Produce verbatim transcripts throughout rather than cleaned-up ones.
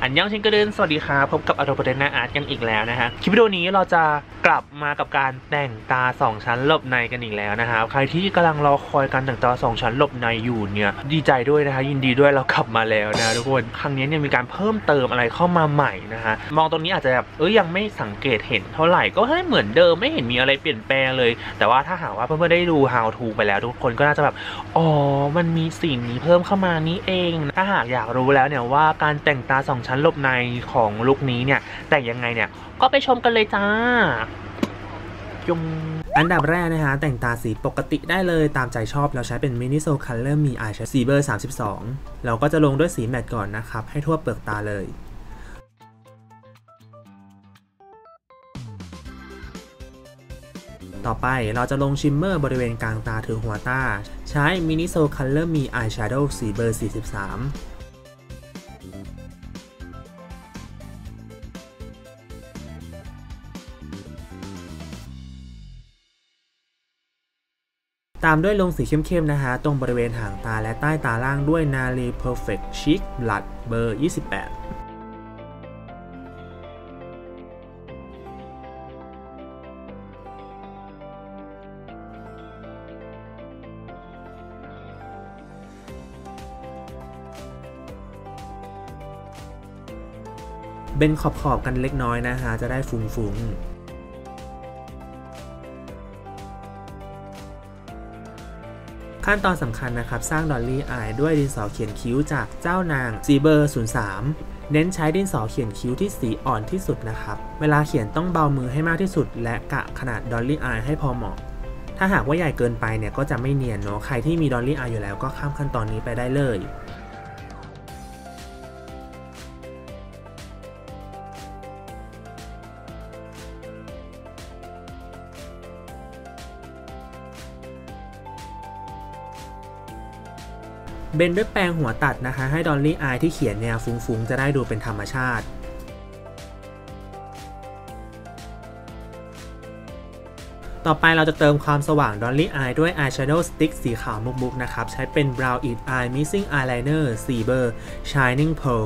อันยองชิงกระเดินสวัสดีครับพบกับอโรปเดนนาอาร์ตกันอีกแล้วนะฮะคลิปวิดีโอนี้เราจะกลับมากับการแต่งตาสองชั้นหลบในกันอีกแล้วนะครับใครที่กำลังรอคอยการแต่งตาสองชั้นหลบในอยู่เนี่ยดีใจด้วยนะฮะยินดีด้วยเรากลับมาแล้วนะทุกคนครั้งนี้เนี่ยมีการเพิ่มเติมอะไรเข้ามาใหม่นะฮะมองตรงนี้อาจจะแบบเอ้ยยังไม่สังเกตเห็นเท่าไหร่ก็ให้เหมือนเดิมไม่เห็นมีอะไรเปลี่ยนแปลงเลยแต่ว่าถ้าหากว่าเพื่อนๆได้ดู how to ไปแล้วทุกคนก็น่าจะแบบอ๋อมันมีสิ่งนี้เพิ่มเข้ามานี่เองถ้าหากอยากรู้แล้วเนี่ยว่าการแต่งตาสองชั้นหลบในของลุคนี้เนี่ยแต่งยังไงเนี่ยก็ไปชมกันเลยจ้าจุงอันดับแรกนะฮะแต่งตาสีปกติได้เลยตามใจชอบเราใช้เป็นมินิโซคัลเลอร์มีอายแชโดว์สีเบอร์สามสิบสองเราก็จะลงด้วยสีแมตต์ก่อนนะครับให้ทั่วเปลือกตาเลยต่อไปเราจะลงชิมเมอร์บริเวณกลางตาถึงหัวตาใช้มินิโซคัลเลอร์มีอายแชโดว์สีเบอร์สี่สิบสามตามด้วยลงสีเข้มๆนะฮะตรงบริเวณหางตาและใต้ตาล่างด้วย Nari Perfect Cheek Blush เบอร์ยี่สิบแปดเบนขอบๆกันเล็กน้อยนะฮะจะได้ฟุ้งๆขั้นตอนสำคัญนะครับสร้างดอลลี่อายด้วยดินสอเขียนคิ้วจากเจ้านางสีเบอร์ศูนย์สามเน้นใช้ดินสอเขียนคิ้วที่สีอ่อนที่สุดนะครับเวลาเขียนต้องเบามือให้มากที่สุดและกะขนาดดอลลี่อายให้พอเหมาะถ้าหากว่าใหญ่เกินไปเนี่ยก็จะไม่เนียนเนาะใครที่มีดอลลี่อายอยู่แล้วก็ข้ามขั้นตอนนี้ไปได้เลยเบนด้วยแปรงหัวตัดนะคะให้ดอลลี่อายที่เขียนแนวฟุ้งๆจะได้ดูเป็นธรรมชาติต่อไปเราจะเติมความสว่างดอลลี่อายด้วยอายแชโดว์สติ๊กสีขาวมุกๆนะครับใช้เป็น Brow It Eye Missing Eyeliner สีเบอร์ Shining Pearl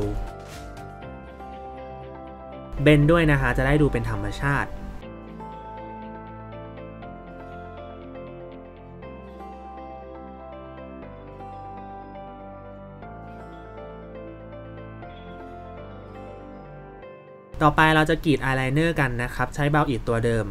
เบนด้วยนะคะจะได้ดูเป็นธรรมชาติต่อไปเราจะกรีดอายไลเนอร์กันนะครับใช้เบลอิทตัวเดิม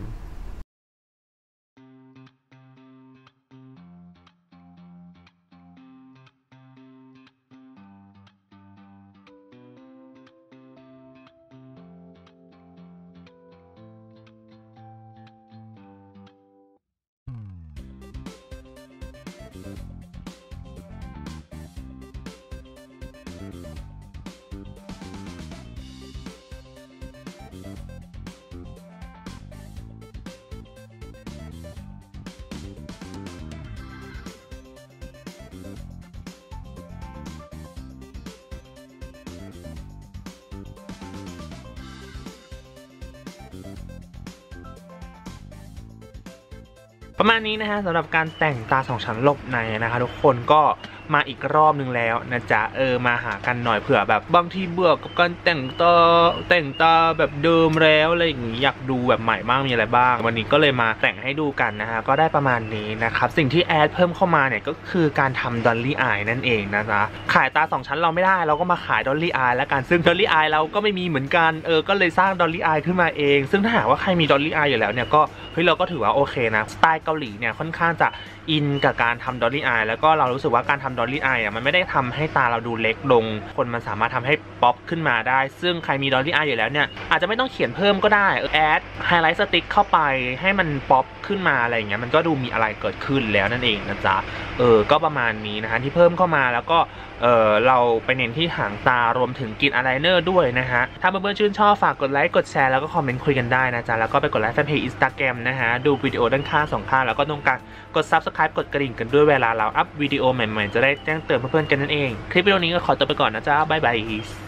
ประมาณนี้นะฮะสำหรับการแต่งตาสองชั้นหลบในนะคะทุกคนก็มาอีกรอบนึงแล้วนะจ๊ะเออมาหากันหน่อยเผื่อแบบบางทีเบื่อกับการแต่งตาแต่งตาแบบเดิมแล้วอะไรอย่างงี้อยากดูแบบใหม่บ้างมีอะไรบ้างวันนี้ก็เลยมาแต่งให้ดูกันนะฮะก็ได้ประมาณนี้นะครับสิ่งที่แอดเพิ่มเข้ามาเนี่ยก็คือการทำดอลลี่อายนั่นเองนะจ๊ะขายตาสองชั้นเราไม่ได้เราก็มาขายดอลลี่อายแล้วกันซึ่งดอลลี่อายเราก็ไม่มีเหมือนกันเออก็เลยสร้างดอลลี่อายขึ้นมาเองซึ่งถ้าหากว่าใครมีดอลลี่อายอยู่แล้วเนี่ยก็เฮ้ยเราก็ถือว่าโอเคนะสไตล์เกาหลีเนี่ยค่อนข้างจะอินกับการทำดอลลี่อายแล้วก็เรารู้สึกว่าการทำดอลลี่อายอ่ะมันไม่ได้ทำให้ตาเราดูเล็กลงคนมันสามารถทำให้ป๊อปขึ้นมาได้ซึ่งใครมีดอลลี่อายอยู่แล้วเนี่ยอาจจะไม่ต้องเขียนเพิ่มก็ได้แอดไฮไลท์สติ๊กเข้าไปให้มันป๊อปขึ้นมาอะไรอย่างเงี้ยมันก็ดูมีอะไรเกิดขึ้นแล้วนั่นเองนะจ๊ะเออก็ประมาณนี้นะฮะที่เพิ่มเข้ามาแล้วก็เออเราไปเน้นที่หางตารวมถึงกรีดอายไลเนอร์ด้วยนะฮะถ้าเพื่อนๆชื่นชอบฝากกดไลค์กดแชร์แล้วก็คอมเมนต์คุยกันได้นะจ๊ะแล้วก็ไปกดไลค์แฟนเพจ Instagram นะฮะดูวิดีโอด้านข้างสองข้างแล้วก็ตรงกลางกด ซับสไครบ์ กดกระดิ่งกันด้วยเวลาเราอัพวิดีโอใหม่ๆจะได้แจ้งเตือนเพื่อนๆกันนั่นเองคลิปวิดีโอนี้ก็ขอตัวไปก่อนนะจ๊ะบ๊ายบาย